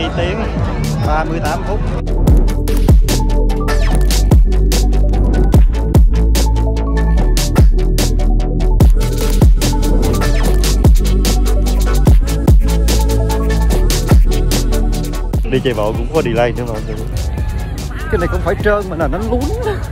2 tiếng 38 phút. Đi chạy bộ cũng có delay nữa mà. Cái này không phải trơn mà là nó lún.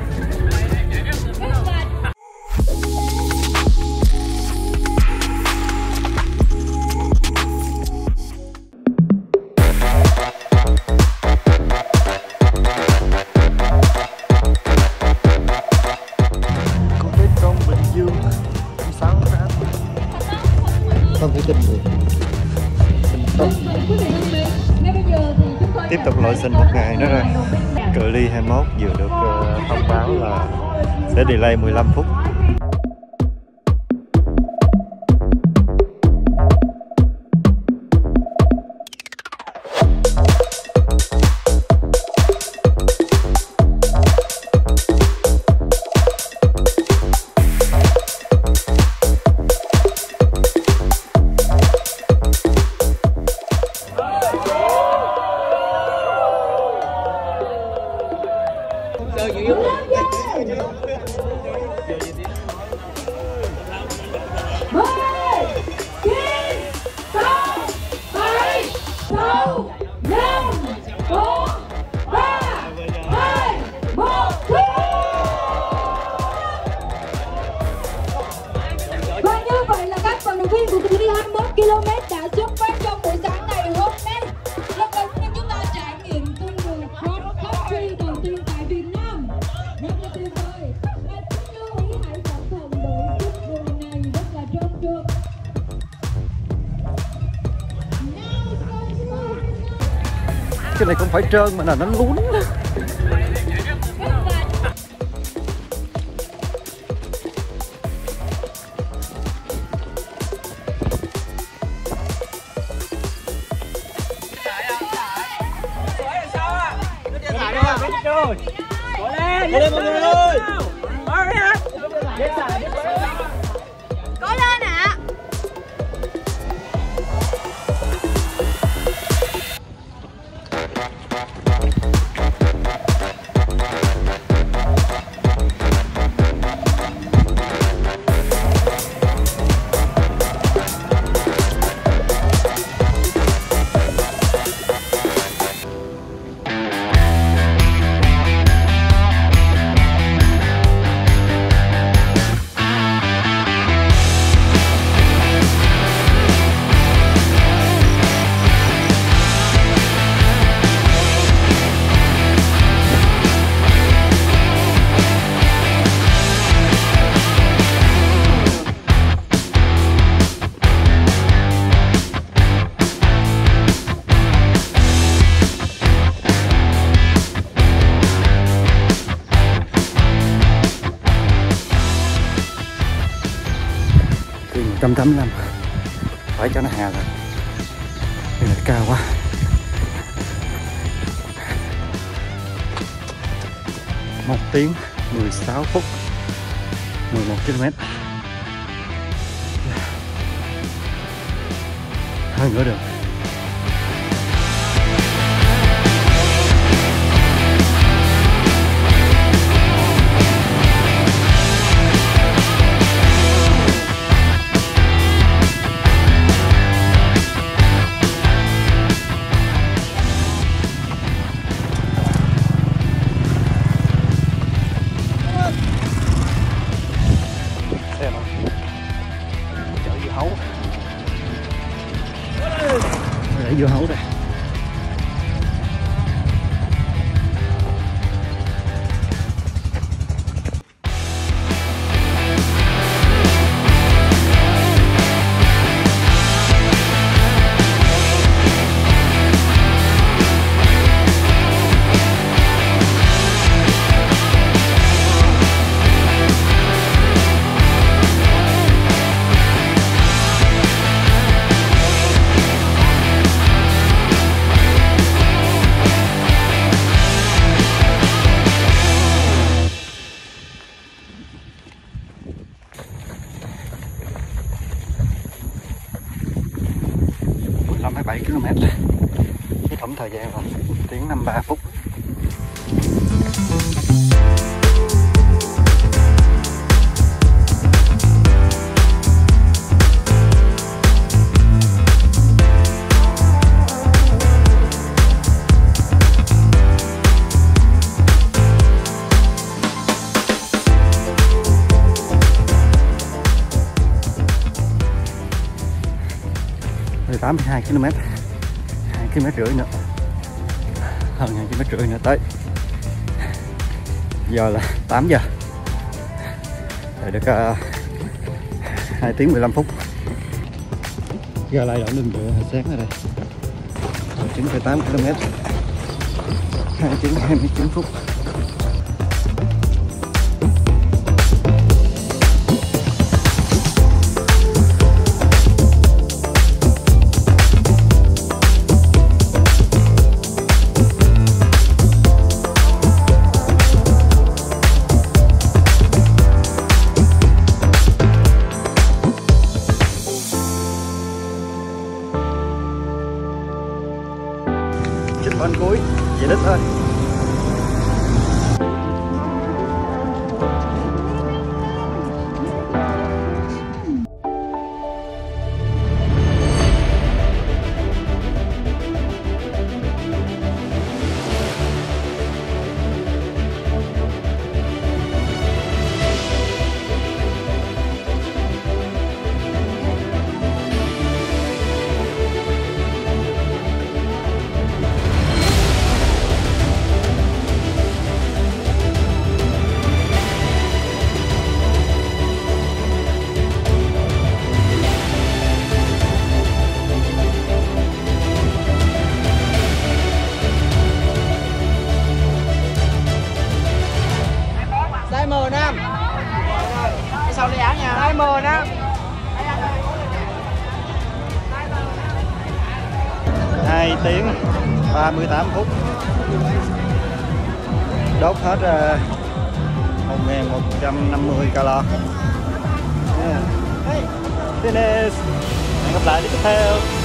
Không thể tin được. Tiếp tục lội sinh một ngày nữa rồi. Cự ly 21 vừa được thông báo là sẽ delay 15 phút. km đã xuất phát trong buổi sáng ngày hôm nay. Lần đầu tiên chúng ta trải nghiệm cung đường cross country đầu tiên tại Việt Nam. Rất là tuyệt vời. Và xin lưu ý hãy cẩn thận bởi cung đường này rất là trơn trượt. Cái này không phải trơn mà là nó lún. Cố lên mọi người ơi. Cố lên ạ. Thì 185 phải cho nó hà lại. Đây là cao quá. Một tiếng 16 phút 11 km. Hơn nữa được. Để dưa hấu đây. Tổng thời gian là 1 tiếng 53 phút. Rồi 82 km, 2 km rưỡi nữa, hơn 2 km rưỡi nữa tới. Giờ là 8 giờ, rồi được 2 tiếng 15 phút. Giờ lại đoạn đường nhựa hồi sáng ở đây, 9,8 km, 2 tiếng 29 phút. Bên cuối về đích thôi. M5 sau lấy áo nha. M5 2 tiếng 38 phút, đốt hết 1.150 calo. Finish. Hẹn gặp lại tiếp theo.